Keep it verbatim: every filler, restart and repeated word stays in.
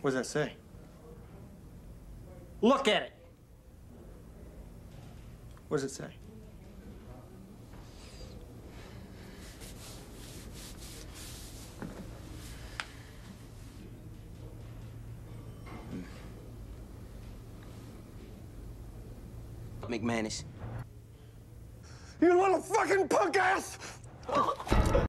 What does that say? Look at it. What does it say? McManus. You little fucking punk ass!